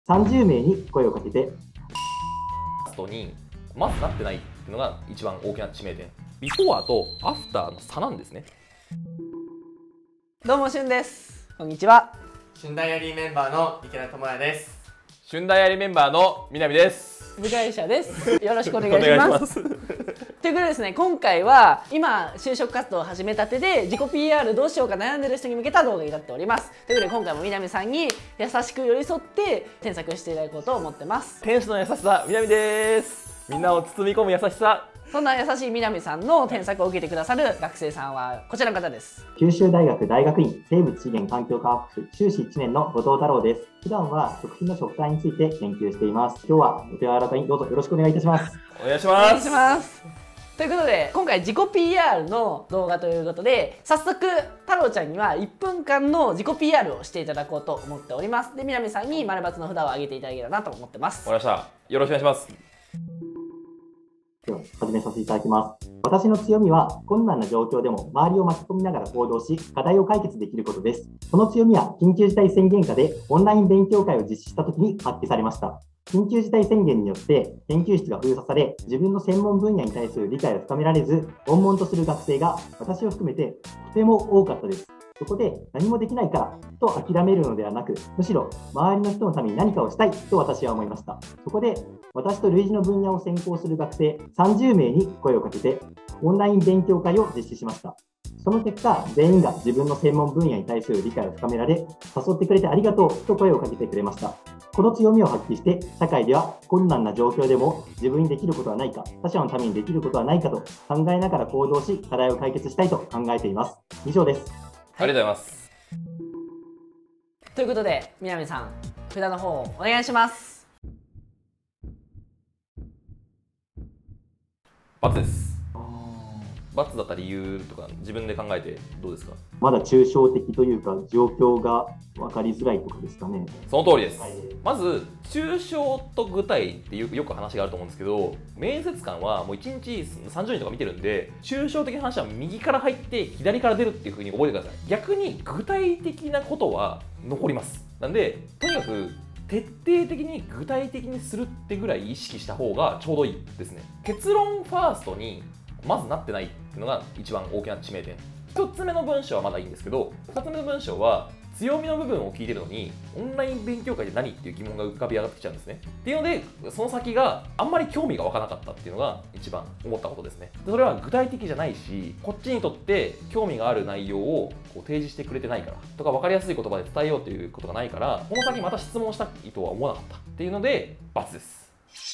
30名に声をかけて、 ラストにまずなってないっていうのが一番大きな致命点。ビフォーとアフターの差なんですね。 どうもしゅんです。こんにちは。 春大アリーメンバーの池田智也です。 春大アリメンバーの南です。 部外者です。よろしくお願いします。ということでですね、今回は今就職活動を始めたてで自己 PR どうしようか悩んでる人に向けた動画になっております。ということで今回も南さんに優しく寄り添って添削していただこうと思ってます。 天使の優しさ、南です。みんなを包み込む優しさ。 そんな優しい南さんの添削を受けてくださる学生さんはこちらの方です。 九州大学大学院生物資源環境科学部修士1年の後藤太郎です。普段は食品の食材について研究しています。今日はお手柔らかにどうぞよろしくお願いいたします。 お願いしお願いします。 ます。ということで今回自己 PR の動画ということで早速太郎ちゃんには1分間の自己 PR をしていただこうと思っております。で南さんに丸×の札を上げていただければなと思ってます。 わかりました。よろしくお願いします。 では始めさせていただきます。私の強みは困難な状況でも周りを巻き込みながら行動し課題を解決できることです。その強みは緊急事態宣言下でオンライン勉強会を実施した時に発揮されました。緊急事態宣言によって研究室が封鎖され、自分の専門分野に対する理解を深められず、悶々とする学生が私を含めてとても多かったです。そこで何もできないからと諦めるのではなく、むしろ周りの人のために何かをしたいと私は思いました。そこで私と類似の分野を専攻する学生30名に声をかけてオンライン勉強会を実施しました。その結果、全員が自分の専門分野に対する理解を深められ、誘ってくれてありがとうと声をかけてくれました。この強みを発揮して、社会では困難な状況でも自分にできることはないか、他者のためにできることはないかと考えながら行動し、課題を解決したいと考えています。以上です。 ありがとうございます。 ということで南さん札の方をお願いします。 ×です。×だった理由とか自分で考えてどうですか？ まだ抽象的というか、状況が分かりづらいとかですかね。 その通りです。 はい、 まず抽象と具体ってよく話があると思うんですけど、面接官はもう1日30人とか見てるんで、抽象的な話は右から入って左から出るっていう風に覚えてください。逆に具体的なことは残ります。なんでとにかく徹底的に具体的にするってぐらい意識した方がちょうどいいですね。結論ファーストにまずなってないっていうのが一番大きな致命点。1つ目の文章はまだいいんですけど、2つ目の文章は強みの部分を聞いてるのにオンライン勉強会で何っていう疑問が浮かび上がってきちゃうんですね。っていうのでその先があんまり興味が湧かなかったっていうのが一番思ったことですね。でそれは具体的じゃないし、こっちにとって興味がある内容をこう提示してくれてないからとか、分かりやすい言葉で伝えようということがないから、この先また質問したいとは思わなかったっていうので×です。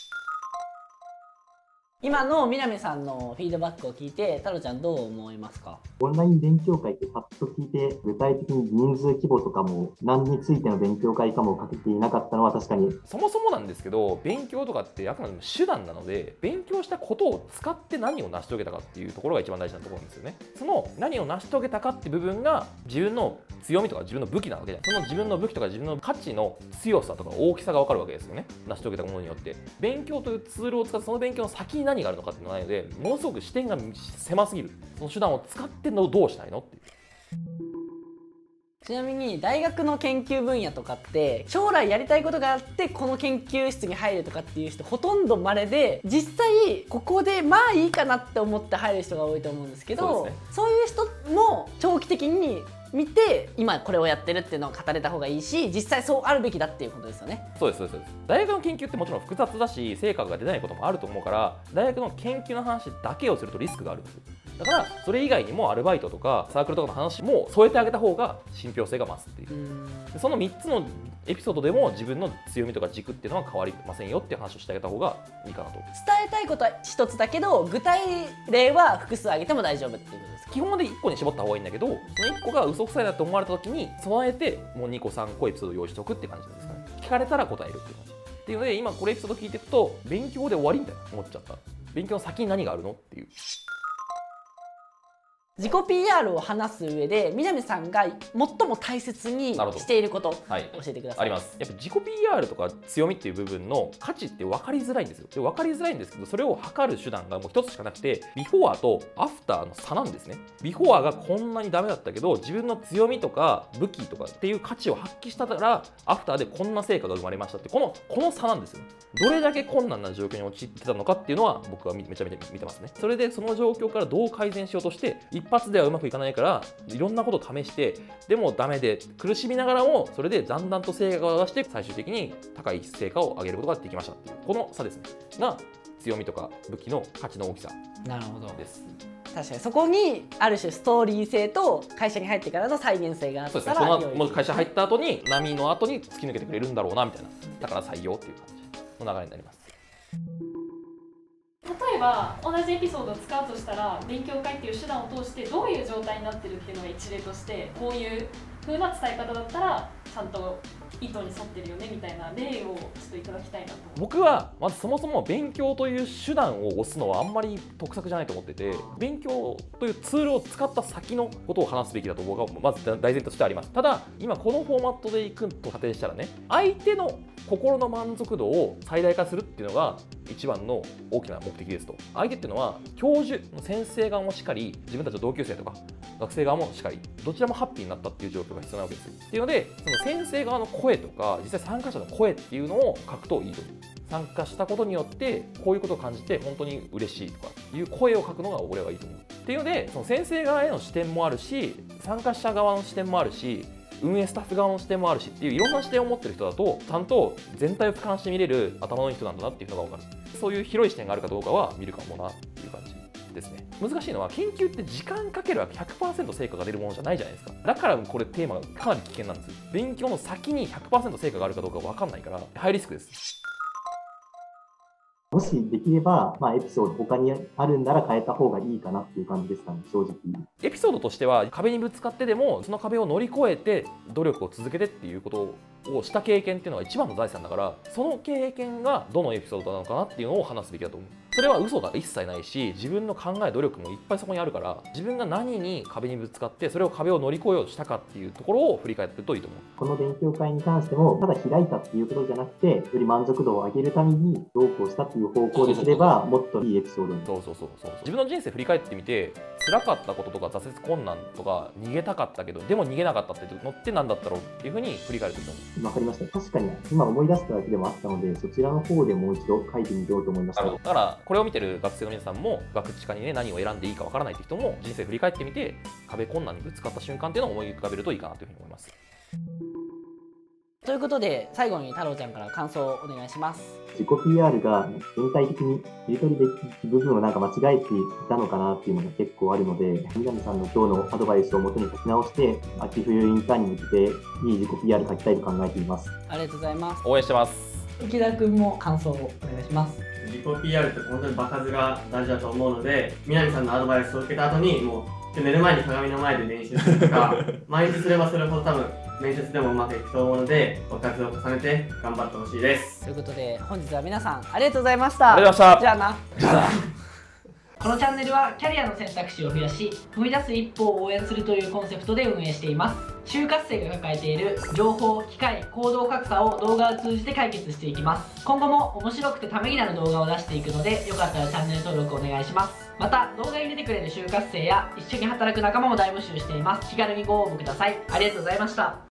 今の南さんのフィードバックを聞いて太郎ちゃんどう思いますか？ オンライン勉強会ってパッと聞いて、具体的に人数規模とかも何についての勉強会かも書けていなかったのは確かに。 そもそもなんですけど、勉強とかってあくまでも手段なので、勉強したことを使って何を成し遂げたかっていうところが一番大事なところなんですよね。その何を成し遂げたかって部分が自分の強みとか自分の武器なわけじゃない。その自分の武器とか自分の価値の強さとか大きさが分かるわけですよね。成し遂げたものによって勉強というツールを使ってその勉強の先に何があるのかっていうのがないので、ものすごく視点が狭すぎる。その手段を使ってのどうしたいのっていう。 ちなみに大学の研究分野とかって将来やりたいことがあってこの研究室に入るとかっていう人ほとんど稀で、実際ここでまあいいかなって思って入る人が多いと思うんですけど、 そうですね。 そういう人も長期的に見て今これをやってるっていうのを語れた方がいいし、実際そうあるべきだっていうことですよね。 そうですそうですそうです。大学の研究ってもちろん複雑だし成果が出ないこともあると思うから、大学の研究の話だけをするとリスクがあるんですよ。だからそれ以外にもアルバイトとかサークルとかの話も添えてあげた方が信憑性が増すっていう。でその3つのエピソードでも自分の強みとか軸っていうのは変わりませんよっていう話をしてあげた方がいいかなと。 伝えたいことは一つだけど具体例は複数挙げても大丈夫っていうことですか？ 基本で1個に絞った方がいいんだけど、その1個が嘘くさいなって思われた時に備えてもう2個3個エピソードを用意しておくって感じですかね。聞かれたら答えるっていう感じっていうので、今これエピソード聞いていくと勉強で終わりみたいな思っちゃった。勉強の先に何があるのっていう。 自己 PR を話す上で南さんが最も大切にしていることを教えてください。 あります。やっぱ自己 PR とか強みっていう部分の価値って分かりづらいんですよ。で分かりづらいんですけど、それを測る手段がもう一つしかなくて、ビフォーとアフターの差なんですね。ビフォーがこんなにダメだったけど、自分の強みとか武器とかっていう価値を発揮したら、アフターでこんな成果が生まれましたって、この差なんですよ。どれだけ困難な状況に陥ってたのかっていうのは僕はめちゃめちゃ見てますね。それでその状況からどう改善しようとして、一発ではうまくいかないからいろんなことを試して、でもダメで苦しみながらもそれでだんだんと成果を出して、最終的に高い成果を上げることができましたっていう、この差ですねが強みとか武器の価値の大きさです。 なるほど。確かにそこにある種ストーリー性と会社に入ってからの再現性があったら、 そうですね、その会社入った後に波の後に突き抜けてくれるんだろうなみたいな、だから採用っていう感じの流れになります。 例えば同じエピソードを使うとしたら、勉強会っていう手段を通してどういう状態になってるっていうのが一例として、こういう風な伝え方だったらちゃんと意図に沿ってるよねみたいな例をちょっといただきたいなと。 僕はまずそもそも勉強という手段を推すのはあんまり得策じゃないと思ってて、勉強というツールを使った先のことを話すべきだと僕はまず大前提としてあります。ただ今このフォーマットでいくと仮定したらね、相手の心の満足度を最大化するっていうのが一番の大きな目的ですと。相手っていうのは教授先生側もしっかり、自分たちの同級生とか学生側もしっかり、どちらもハッピーになったっていう状況が必要なわけですよ。っていうので、その先生側の声とか実際参加者の声っていうのを書くといいと。参加したことによってこういうことを感じて本当に嬉しいとかいう声を書くのが俺はいいと思う。っていうので、その先生側への視点もあるし、参加者側の視点もあるし、運営スタッフ側の視点もあるしっていういろんな視点を持ってる人だと、ちゃんと全体を俯瞰して見れる頭のいい人なんだなっていうのが分かる。そういう広い視点があるかどうかは見るかもなっていう感じですね。難しいのは、研究って時間かければ 100% 成果が出るものじゃないじゃないですか。だからこれテーマがかなり危険なんですよ。勉強の先に 100% 成果があるかどうか分かんないからハイリスクです。 もしできれば、エピソード他にあるんなら変えた方がいいかなっていう感じですかね、正直。 エピソードとしては、壁にぶつかってでもその壁を乗り越えて努力を続けてっていうことをした経験っていうのが一番の財産だから、その経験がどのエピソードなのかなっていうのを話すべきだと思う。それは嘘が一切ないし、自分の考え努力もいっぱいそこにあるから、自分が何に壁にぶつかってそれを壁を乗り越えようとしたかっていうところを振り返ってるといいと思う。 この勉強会に関しても、ただ開いたっていうことじゃなくて、より満足度を上げるためにどうこうしたっていう方向ですれば、もっといいエピソードに。 そう自分の人生振り返ってみて、辛かったこととか挫折困難とか逃げたかったけどでも逃げなかったっていうのって何だったろうっていうふうに振り返ると思う。 わかりました。確かに今思い出しただけでもあったので、そちらの方でもう一度書いてみようと思いました。 だからこれを見てる学生の皆さんも、学知化にね何を選んでいいかわからないって人も、人生振り返ってみて壁困難にぶつかった瞬間っていうのを思い浮かべるといいかなというふうに思います。 ということで、最後に太郎ちゃんから感想をお願いします。 自己 PR が全体的に切り取るべき部分を間違えていたのかなっていうのが結構あるので、南さんの今日のアドバイスをもとに書き直して、秋冬インターンに向けていい自己 PR 書きたいと考えています。 ありがとうございます。 応援してます。 池田君も感想をお願いします。 自己 PR って本当に場数が大事だと思うので、南さんのアドバイスを受けた後にもう寝る前に鏡の前で練習するとか毎日すればするほど多分面接でもうまくいくと思うので、場数を重ねて頑張ってほしいです。 ということで、本日は皆さんありがとうございました。 ありがとうございました。 じゃあな。このチャンネルはキャリアの選択肢を増やし、踏み出す一歩を応援するというコンセプトで運営しています。就活生が抱えている情報、機会、行動格差を動画を通じて解決していきます。今後も面白くてためになる動画を出していくので、よかったらチャンネル登録お願いします。また動画に出てくれる就活生や一緒に働く仲間も大募集しています。気軽にご応募ください。ありがとうございました。